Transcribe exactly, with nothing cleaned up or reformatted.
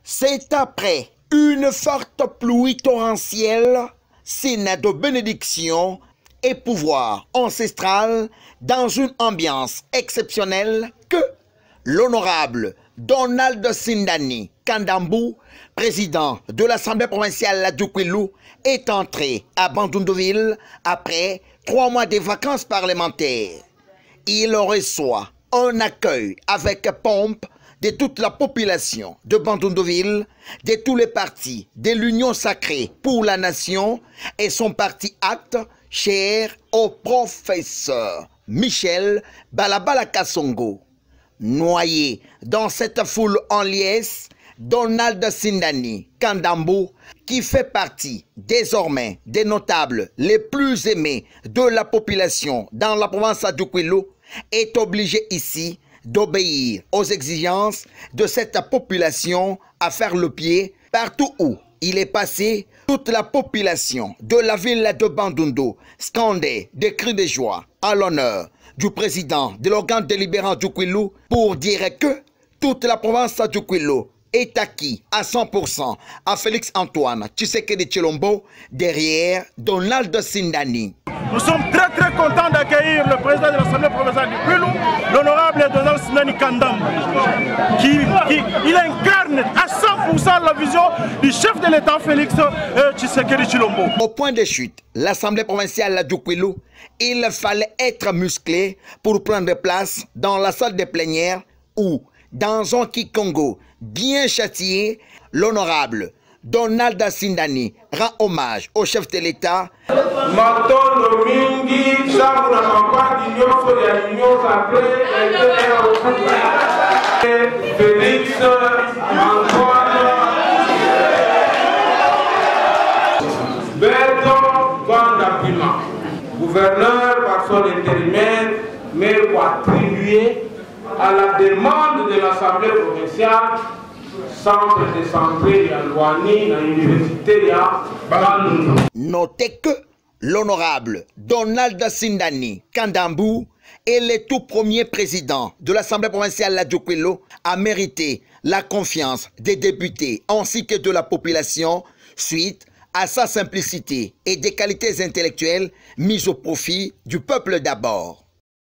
C'est après une forte pluie torrentielle, signe de bénédiction et pouvoir ancestral dans une ambiance exceptionnelle que l'honorable Donald Sindani Kandambu, président de l'Assemblée provinciale du Kwilu, est entré à Bandundu-Ville après trois mois de vacances parlementaires. Il reçoit un accueil avec pompe de toute la population de Bandundu-Ville, de tous les partis de l'Union sacrée pour la nation et son parti acte cher au professeur Michel Balabala Kassongo. Noyé dans cette foule en liesse, Donald Sindani Kandambu, qui fait partie désormais des notables les plus aimés de la population dans la province du Kwilu, est obligé ici d'obéir aux exigences de cette population à faire le pied partout où il est passé. Toute la population de la ville de Bandundu scandait des cris de joie à l'honneur du président de l'organe délibérant du Kwilu pour dire que toute la province du Kwilu est acquis à cent pour cent à Félix Antoine Tshisekedi Tshilombo derrière Donald Sindani. Nous sommes très très contents d'accueillir le président de l'Assemblée provinciale du Kwilu, l'honorable Donald Sindani Kandambu, qui, qui il incarne à cent pour cent la vision du chef de l'État Félix euh, Tshisekedi Tshilombo. Au point de chute, l'Assemblée provinciale du Kwilu, il fallait être musclé pour prendre place dans la salle de plénière où, dans un Kikongo bien châtié, l'honorable Donald Sindani rend hommage au chef de l'État. Félix Antoine Berton Vandapima, gouverneur par son intérimaire, mais pour attribuer à la demande de l'Assemblée provinciale centre de santé à Louani, à l'université à Bandundu. Notez que l'honorable Donald Sindani Kandambu est le tout premier président de l'Assemblée provinciale du Kwilu à mériter la confiance des députés ainsi que de la population suite à sa simplicité et des qualités intellectuelles mises au profit du peuple d'abord.